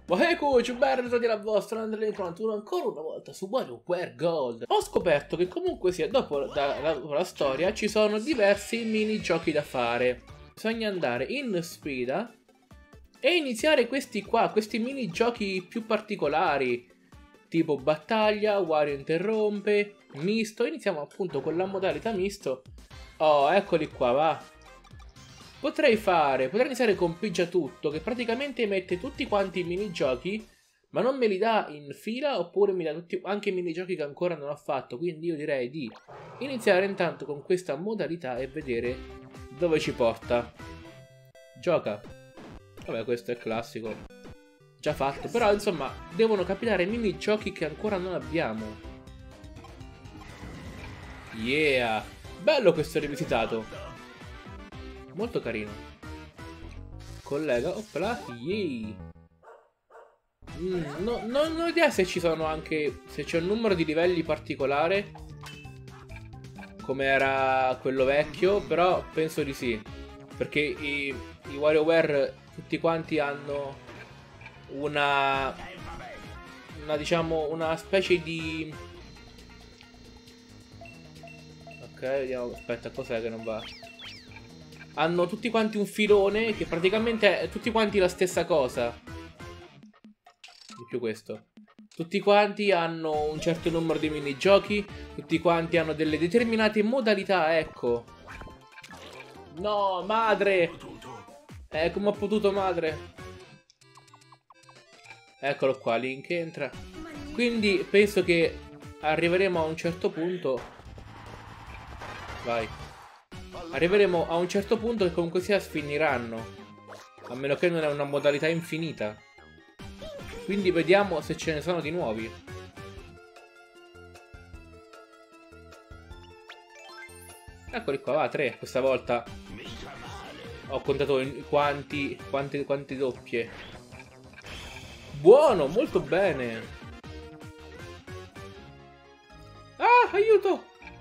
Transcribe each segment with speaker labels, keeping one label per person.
Speaker 1: Ma eccoci, ben ritrovati alla vostra Andrea Incontro ancora una volta su WarioWare Gold. Ho scoperto che comunque sia, dopo la storia, ci sono diversi minigiochi da fare. Bisogna andare in sfida e iniziare questi minigiochi più particolari, tipo battaglia, Wario interrompe, misto. Iniziamo appunto con la modalità misto. Oh, eccoli qua, va. Potrei iniziare con Pigia Tutto, che praticamente mette tutti quanti i minigiochi, ma non me li dà in fila, oppure mi dà anche i minigiochi che ancora non ho fatto. Quindi io direi di iniziare intanto con questa modalità e vedere dove ci porta. Gioca. Vabbè, questo è classico. Già fatto, però insomma, devono capitare minigiochi che ancora non abbiamo. Yeah! Bello questo rivisitato. Molto carino. Collega, opla, yay. Non ho idea se ci sono anche, se c'è un numero di livelli particolare, come era quello vecchio, però penso di sì. Perché i WarioWare tutti quanti hanno diciamo, una specie di... Ok, vediamo, aspetta, cos'è che non va? Hanno tutti quanti un filone che praticamente è tutti quanti la stessa cosa. Di più questo. Tutti quanti hanno un certo numero di minigiochi. Tutti quanti hanno delle determinate modalità, ecco. No, madre! Come ho potuto, madre? Eccolo qua, Link entra. Quindi penso che arriveremo a un certo punto. Vai. Arriveremo a un certo punto che comunque sia finiranno. A meno che non è una modalità infinita. Quindi vediamo se ce ne sono di nuovi. Eccoli qua, va, 3 questa volta. Ho contato quante doppie. Buono, molto bene. Ah, aiuto!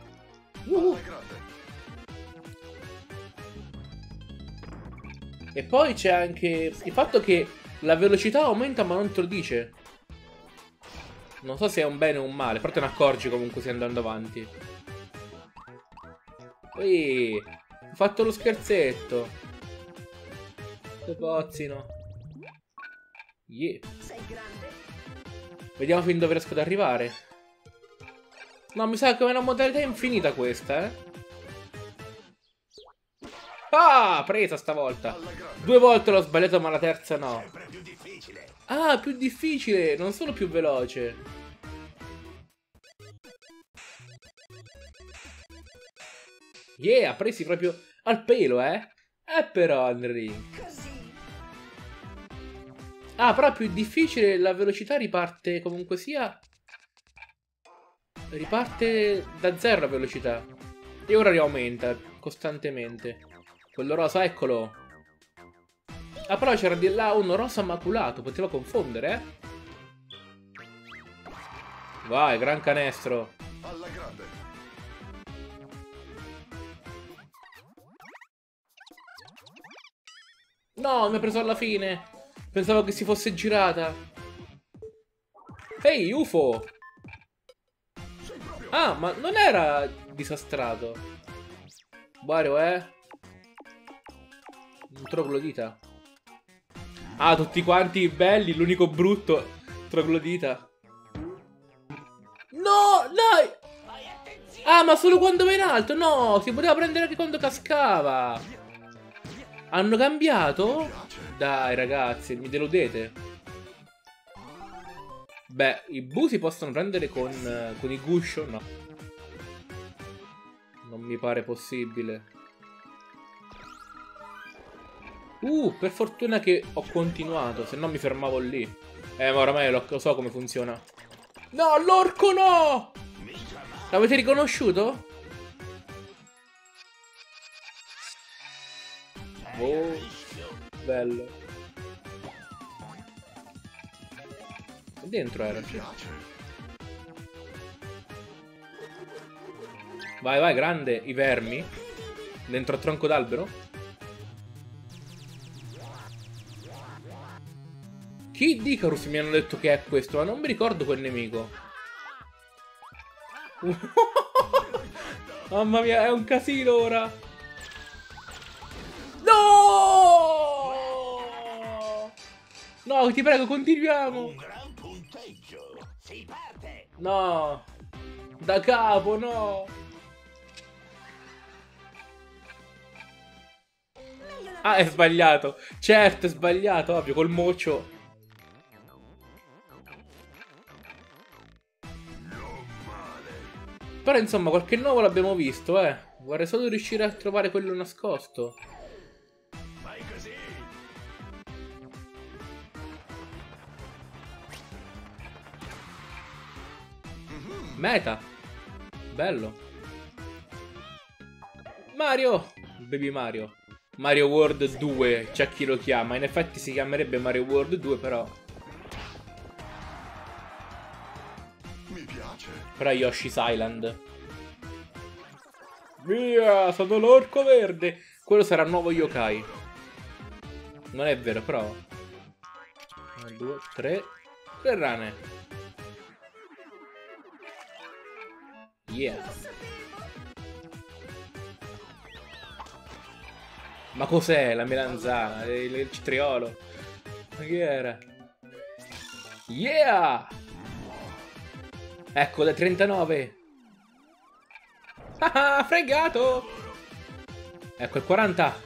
Speaker 1: E poi c'è anche il fatto che la velocità aumenta ma non te lo dice. Non so se è un bene o un male, però te ne accorgi comunque stai andando avanti. Ehi, ho fatto lo scherzetto. Che pozzino. Yeah. Vediamo fin dove riesco ad arrivare. No, mi sa che è una modalità infinita questa, eh. Ah, presa stavolta. 2 volte l'ho sbagliato ma la terza no. Ah, più difficile, non solo più veloce. Yeah, presi proprio al pelo, eh. Però, Henry. Ah, però più difficile, la velocità riparte comunque sia. Riparte da 0 la velocità. E ora riaumenta costantemente. Quello rosa, eccolo. Ah, però c'era di là uno rosa maculato. Poteva confondere, eh? Vai, gran canestro. Alla grande. No, mi ha preso alla fine. Pensavo che si fosse girata. Ehi, UFO. Ah, ma non era disastrato. Wario, un troglodita. Ah, tutti quanti belli, l'unico brutto troglodita. No, dai! Ah, ma solo quando va in alto? No, si poteva prendere anche quando cascava. Hanno cambiato? Dai, ragazzi, mi deludete. Beh, i bu si possono prendere con i guscio? No. Non mi pare possibile. Per fortuna che ho continuato, se no mi fermavo lì. Ma oramai lo so come funziona. No, l'orco no! L'avete riconosciuto? Oh, bello. Dentro era. Vai, vai, grande, i vermi. Dentro al tronco d'albero. Kid Icarus mi hanno detto che è questo, ma non mi ricordo quel nemico. Mamma mia, è un casino ora. No! No, ti prego, continuiamo.
Speaker 2: Un gran punteggio. Si parte.
Speaker 1: No. Da capo, no. Ah, è sbagliato. Certo, è sbagliato, ovvio, col moccio. Però insomma, qualche nuovo l'abbiamo visto, eh. Vorrei solo riuscire a trovare quello nascosto.
Speaker 2: Vai così.
Speaker 1: Meta. Bello. Mario. Baby Mario. Mario World 2, c'è chi lo chiama. In effetti si chiamerebbe Mario World 2, però.
Speaker 2: Mi piace.
Speaker 1: Però è Yoshi's Island. Via, sono l'orco verde. Quello sarà il nuovo yokai. Non è vero, però. 1, 2, 3. 3 rane. Yeah. Ma cos'è la melanzana? Il citriolo? Ma che era? Yeah! Ecco, da 39. Ah, fregato! Ecco, il 40.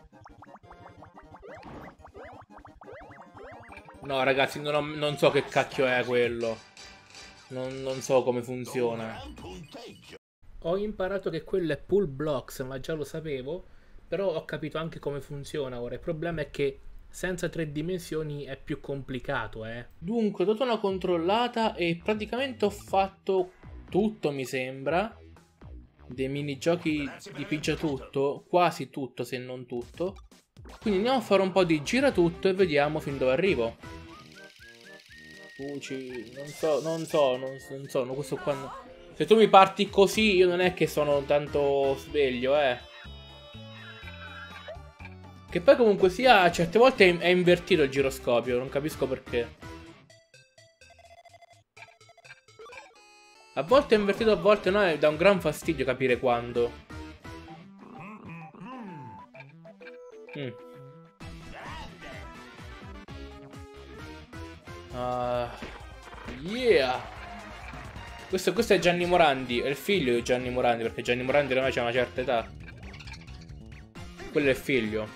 Speaker 1: No, ragazzi, non so che cacchio è quello. Non so come funziona. Ho imparato che quello è Pull Blocks, ma già lo sapevo. Però ho capito anche come funziona ora. Il problema è che senza 3 dimensioni è più complicato, eh. Dunque, ho dato una controllata e praticamente ho fatto tutto, mi sembra. Dei minigiochi di pigia tutto, quasi tutto se non tutto. Quindi andiamo a fare un po' di gira tutto e vediamo fin dove arrivo. Fuci, non so, questo qua no. Se tu mi parti così io non è che sono tanto sveglio, eh. Che poi comunque sia, certe volte è invertito il giroscopio, non capisco perché. A volte è invertito, a volte no, e dà un gran fastidio capire quando. Yeah! Questo è Gianni Morandi, è il figlio di Gianni Morandi, perché Gianni Morandi ormai c'ha una certa età. Quello è il figlio.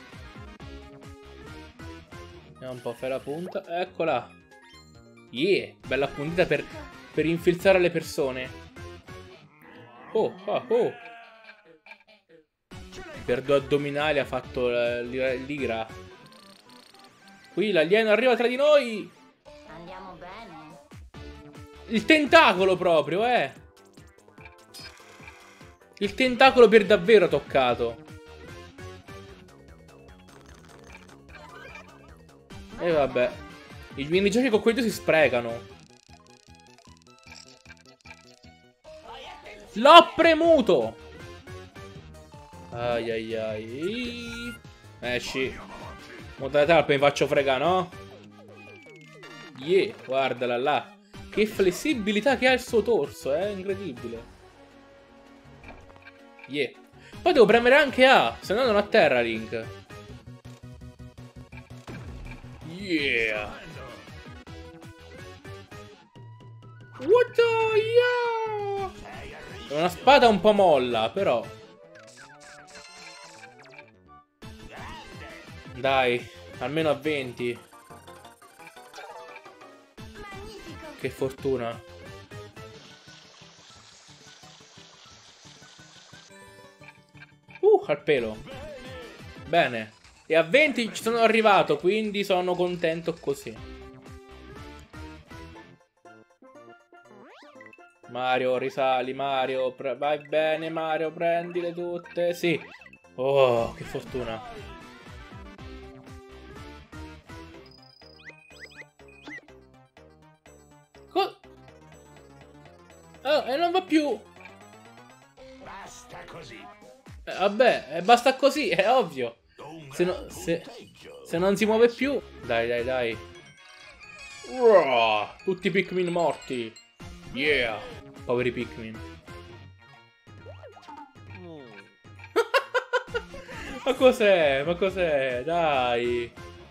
Speaker 1: Andiamo un po' a fare la punta. Eccola. Yeah, bella puntita per infilzare le persone. Oh. Per 2 addominali ha fatto l'ira. Qui l'alieno arriva tra di noi.
Speaker 3: Andiamo bene.
Speaker 1: Il tentacolo proprio, eh. Il tentacolo per davvero toccato. E vabbè. I minigiochi con quelli si sprecano. L'ho premuto. Ai ai ai. Esci. Modalità mi faccio fregare, no? Yeah, guardala là. Che flessibilità che ha il suo torso, è incredibile. Yeah. Poi devo premere anche A, se no non atterra Link. Yeah. What the yeah. È una spada un po' molla, però. Dai, almeno a 20. Che fortuna. Al pelo. Bene. E a 20 ci sono arrivato, quindi sono contento così. Mario, risali, Mario. Vai bene, Mario, prendile tutte. Sì. Oh, che fortuna. Oh, e non va più.
Speaker 2: Basta così.
Speaker 1: Vabbè, basta così, è ovvio. Se non si muove più. Dai. Tutti i Pikmin morti. Yeah. Poveri Pikmin. Ma cos'è? Ma cos'è? Dai.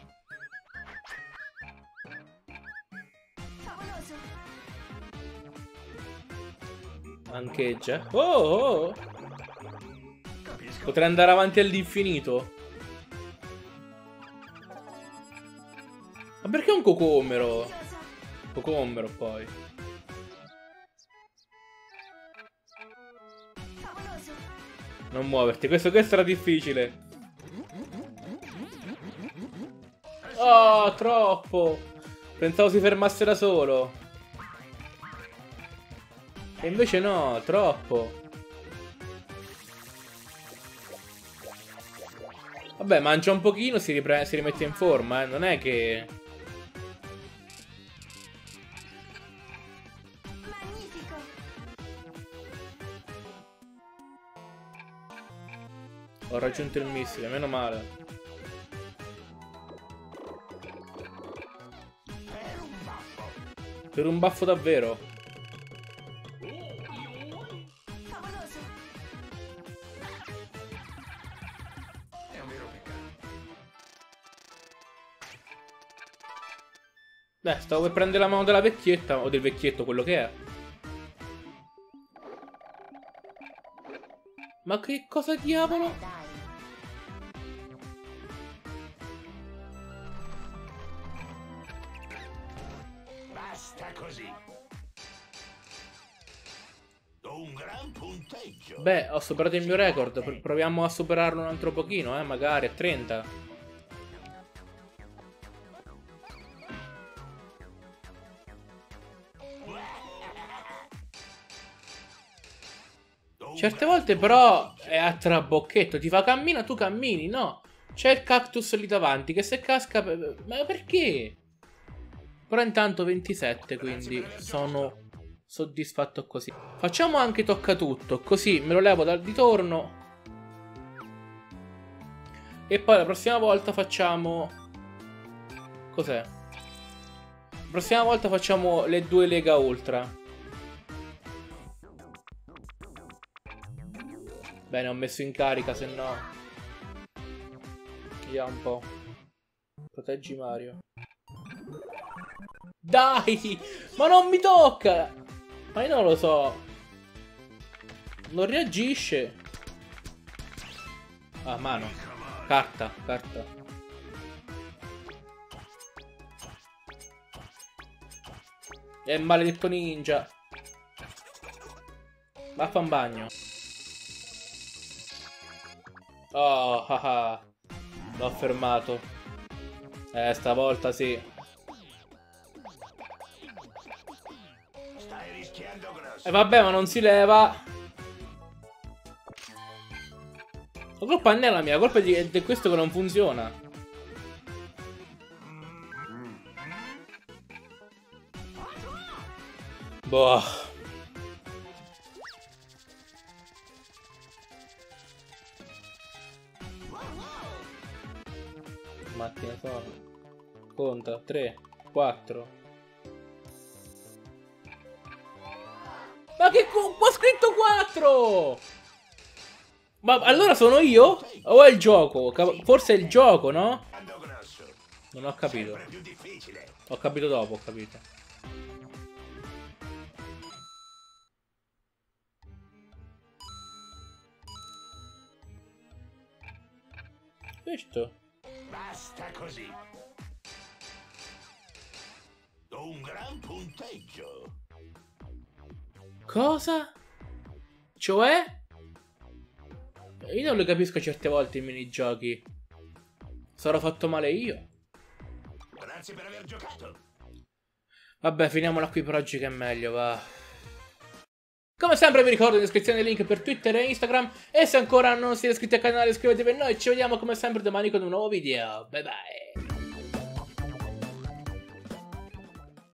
Speaker 1: Ancheggia. Oh, oh. Potrei andare avanti all'infinito. Ma perché un cocomero? Cocomero poi. Non muoverti, questo era difficile. Oh, troppo. Pensavo si fermasse da solo. E invece no, troppo. Vabbè, mangia un pochino, si rimette in forma, non è che...
Speaker 3: Magnifico.
Speaker 1: Ho raggiunto il missile, meno male. Per un baffo davvero.
Speaker 3: Favoloso.
Speaker 2: È un vero peccato.
Speaker 1: Beh, stavo per prendere la mano della vecchietta, o del vecchietto, quello che è. Ma che cosa diavolo?
Speaker 3: Dai.
Speaker 2: Basta così. Do un gran punteggio.
Speaker 1: Beh, ho superato il mio record. Proviamo a superarlo un altro pochino, magari a 30. Certe volte però è a trabocchetto. Ti fa cammina, tu cammini, no? C'è il cactus lì davanti che se casca... Ma perché? Però intanto 27, quindi sono soddisfatto così. Facciamo anche tocca tutto, così me lo levo dal ritorno. E poi la prossima volta facciamo... Cos'è? La prossima volta facciamo le 2 Lega Ultra. Bene, ho messo in carica, se no... Vediamo un po'. Proteggi Mario. Dai! Ma non mi tocca! Ma io non lo so. Non reagisce. Ah, mano. Carta, carta. È maledetto ninja. Vaffa in bagno. Oh, haha. L'ho fermato. Stavolta sì.
Speaker 2: Stai rischiando grosso.
Speaker 1: E vabbè, ma non si leva. La colpa non è la mia, la colpa è di questo che non funziona. Boh. Macchina sola. Conta, 3, 4. Ma che ho scritto 4! Ma allora sono io? O è il gioco? Forse è il gioco, no?
Speaker 2: Rischiando grosso.
Speaker 1: Non ho capito.
Speaker 2: Sempre più difficile.
Speaker 1: Ho capito dopo, ho capito. Questo?
Speaker 2: Basta così. Do un gran punteggio.
Speaker 1: Cosa? Cioè? Io non lo capisco certe volte i minigiochi. Sarò fatto male io?
Speaker 2: Grazie per aver giocato.
Speaker 1: Vabbè, finiamola qui per oggi che è meglio, va. Come sempre vi ricordo in descrizione il link per Twitter e Instagram. E se ancora non siete iscritti al canale iscrivetevi a noi. Ci vediamo come sempre domani con un nuovo video. Bye bye.